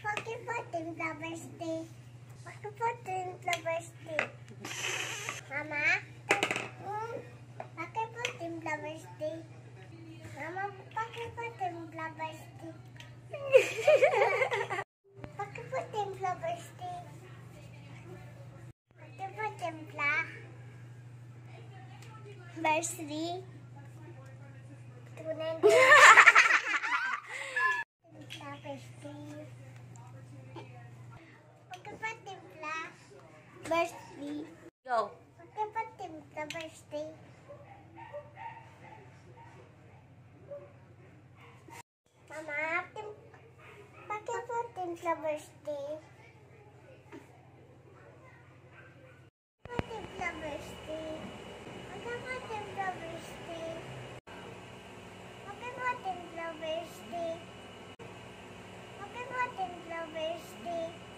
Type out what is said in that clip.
Pakai puting Flowers Day. Pakai puting Flowers Day. Mama, pakai puting Flowers Day. Mama, pakai puting Flowers Day. Pakai puting Flowers Day. Pakai puting Flowers Day. Tunai dia. Flowers Day. Pakai puting Flowers Day. Go. Pakai puting Flowers Day. Mama, pakai puting Flowers Day. Puting Flowers Day. Pakai puting Flowers Day. Pakai puting Flowers Day. Pakai puting Flowers Day.